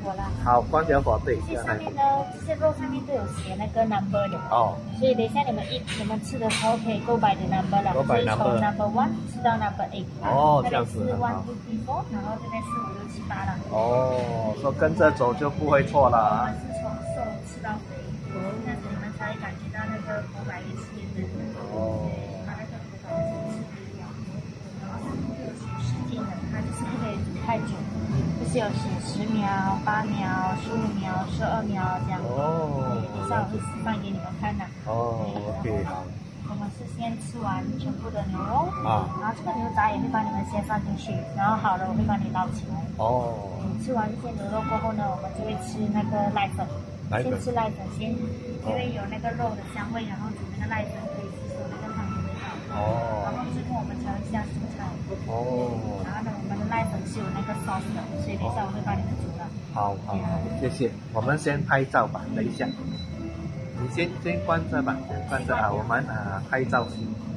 果啦。 好，关节火对。 这些上面呢，这些肉上面都有写那个 number 的。 哦。 所以等一下你们吃的时候可以 go by the number 了， go by 就是从 number 1吃到 number 8。 哦，这样子。 这边是1、2、3、4，然后这边是5、6、7、8了。 哦，说跟着走就不会错了啊。 我们是从瘦吃到肥，这样子你们才会感觉到那个口感也是真的。 哦。 把那个口感是吃掉，然后上面就有写时间的，它就是不可以煮太久，就是有写10秒、8秒、15秒、12秒这样。哦。等一下我会示范给你们看的。 哦 ，OK， 好。 我们是先吃完全部的牛肉啊， 然后这个牛杂也会帮你们先放进去，然后好了我会帮你捞起来。 哦。 吃完这些牛肉过后呢，我们就会吃那个濑粉。先吃濑粉先，因为有那个肉的香味，然后煮那个濑粉可以吸收那个汤的味道。哦。然后之后我们才会下蔬菜。哦。然后呢，我们的濑粉是有那个 sauce 的，所以等一下我会帮你们煮的。 好，谢谢。我们先拍照吧，等一下。你先关着吧，关着啊，我们拍照先。